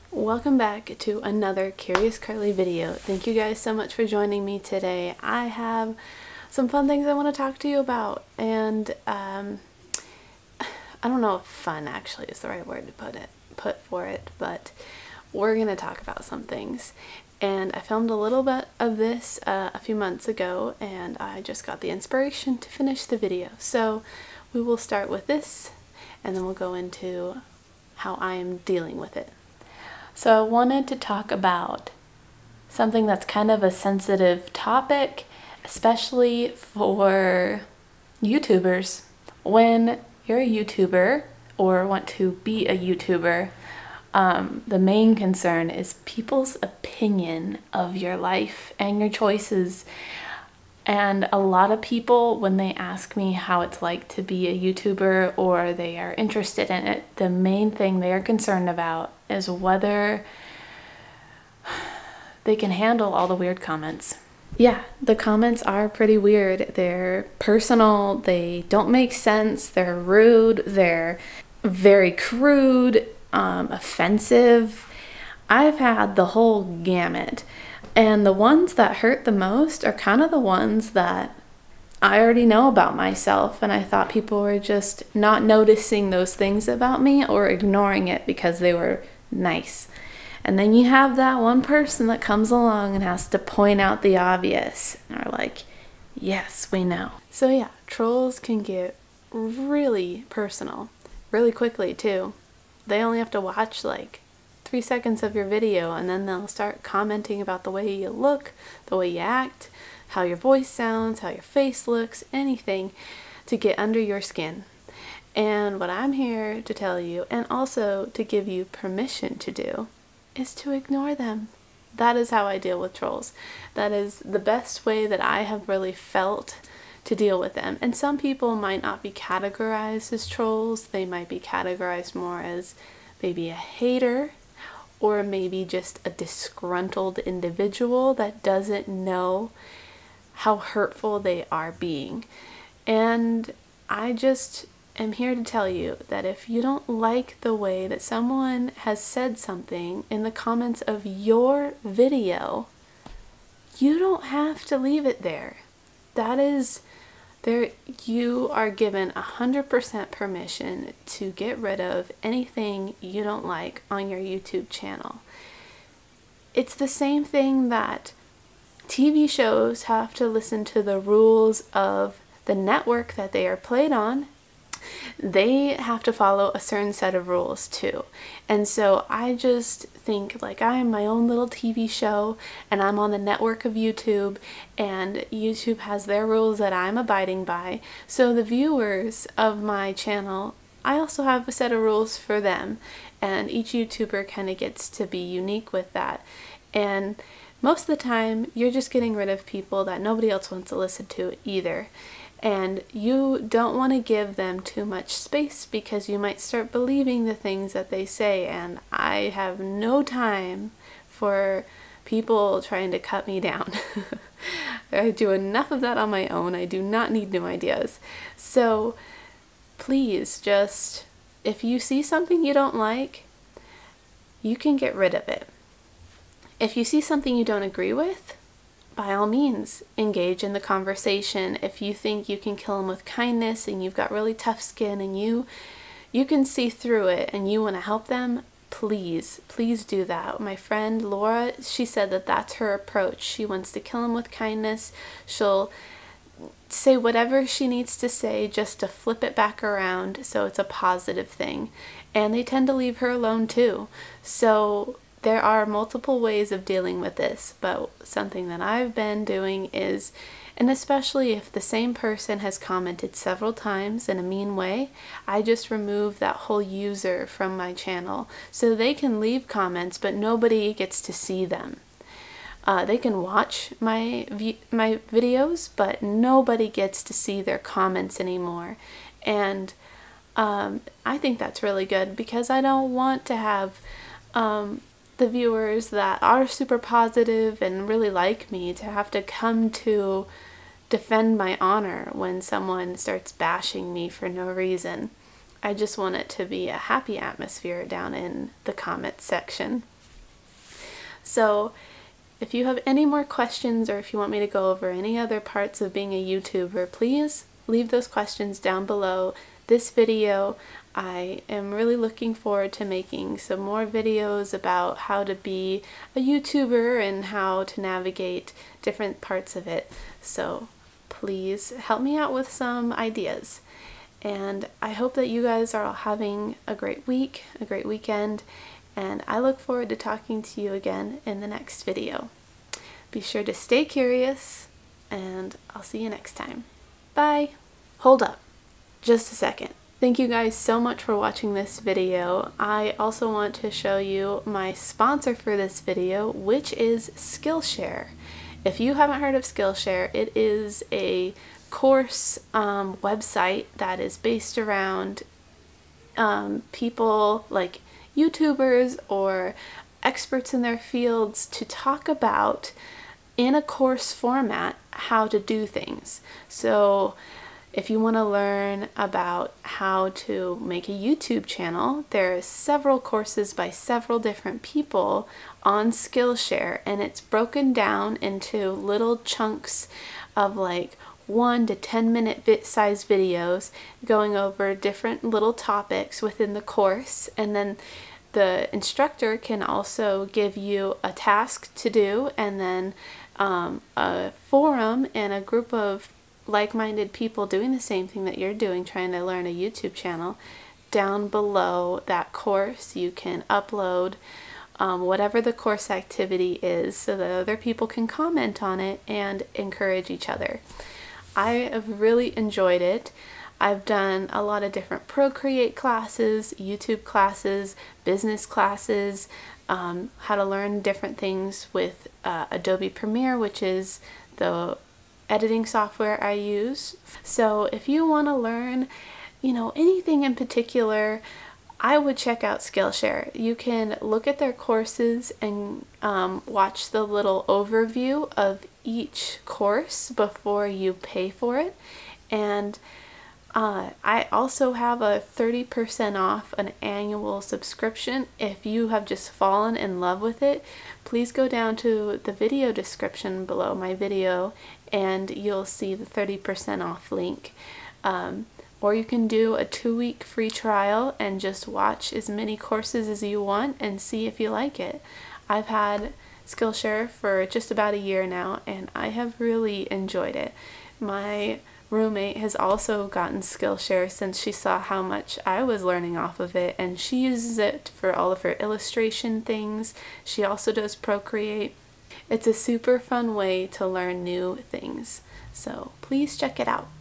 Welcome back to another Curious Karli video. Thank you guys so much for joining me today. I have some fun things I want to talk to you about, and I don't know if fun actually is the right word to put for it, but we're gonna talk about some things. And I filmed a little bit of this a few months ago, and I just got the inspiration to finish the video. So we will start with this, and then we'll go into how I am dealing with it. So I wanted to talk about something that's kind of a sensitive topic, especially for YouTubers. When you're a YouTuber or want to be a YouTuber, the main concern is people's opinion of your life and your choices. And a lot of people, when they ask me how it's like to be a YouTuber or they are interested in it, the main thing they are concerned about is whether they can handle all the weird comments. Yeah, the comments are pretty weird. They're personal, they don't make sense, they're rude, they're very crude, offensive. I've had the whole gamut. And the ones that hurt the most are kind of the ones that I already know about myself, and I thought people were just not noticing those things about me or ignoring it because they were nice. And then you have that one person that comes along and has to point out the obvious and are like, yes, we know. So yeah, trolls can get really personal really quickly too. They only have to watch like 3 seconds of your video, and then they'll start commenting about the way you look, the way you act, how your voice sounds, how your face looks, anything to get under your skin. And what I'm here to tell you, and also to give you permission to do, is to ignore them. That is how I deal with trolls. That is the best way that I have really felt to deal with them. And some people might not be categorized as trolls. They might be categorized more as maybe a hater, or maybe just a disgruntled individual that doesn't know how hurtful they are being. And I just am here to tell you that if you don't like the way that someone has said something in the comments of your video, you don't have to leave it there. That is there, you are given 100% permission to get rid of anything you don't like on your YouTube channel. It's the same thing that TV shows have to listen to the rules of the network that they are played on. They have to follow a certain set of rules too. And so I just think like I am my own little TV show, and I'm on the network of YouTube, and YouTube has their rules that I'm abiding by. So the viewers of my channel, I also have a set of rules for them, and each YouTuber kind of gets to be unique with that. And most of the time you're just getting rid of people that nobody else wants to listen to either. And you don't want to give them too much space because you might start believing the things that they say, and I have no time for people trying to cut me down. I do enough of that on my own. I do not need new ideas. So please, just if you see something you don't like, you can get rid of it. If you see something you don't agree with, by all means, engage in the conversation. If you think you can kill them with kindness and you've got really tough skin and you can see through it and you want to help them, please do that. My friend Laura, she said that that's her approach. She wants to kill them with kindness. She'll say whatever she needs to say just to flip it back around so it's a positive thing. And they tend to leave her alone too. So there are multiple ways of dealing with this, but something that I've been doing is, and especially if the same person has commented several times in a mean way, I just remove that whole user from my channel so they can leave comments but nobody gets to see them. They can watch my videos, but nobody gets to see their comments anymore. And I think that's really good because I don't want to have the viewers that are super positive and really like me to have to come to defend my honor when someone starts bashing me for no reason. I just want it to be a happy atmosphere down in the comment section. So if you have any more questions, or if you want me to go over any other parts of being a YouTuber, please leave those questions down below this video. I am really looking forward to making some more videos about how to be a YouTuber and how to navigate different parts of it. So please help me out with some ideas. And I hope that you guys are all having a great week, a great weekend, and I look forward to talking to you again in the next video. Be sure to stay curious, and I'll see you next time. Bye! Hold up, just a second. Thank you guys so much for watching this video. I also want to show you my sponsor for this video, which is Skillshare. If you haven't heard of Skillshare, it is a course website that is based around people like YouTubers or experts in their fields to talk about, in a course format, how to do things. So if you want to learn about how to make a YouTube channel, there are several courses by several different people on Skillshare, and it's broken down into little chunks of like 1 to 10 minute size videos going over different little topics within the course, and then the instructor can also give you a task to do, and then a forum and a group of like-minded people doing the same thing that you're doing, trying to learn a YouTube channel. Down below that course you can upload whatever the course activity is so that other people can comment on it and encourage each other. I have really enjoyed it. I've done a lot of different Procreate classes, YouTube classes, business classes, how to learn different things with Adobe Premiere, which is the editing software I use. So if you want to learn, anything in particular, I would check out Skillshare. You can look at their courses and watch the little overview of each course before you pay for it. And I also have a 30% off an annual subscription. If you have just fallen in love with it, please go down to the video description below my video and you'll see the 30% off link. Or you can do a 2-week free trial and just watch as many courses as you want and see if you like it. I've had Skillshare for just about a year now, and I have really enjoyed it. My roommate has also gotten Skillshare since she saw how much I was learning off of it, and she uses it for all of her illustration things. She also does Procreate. It's a super fun way to learn new things, so please check it out.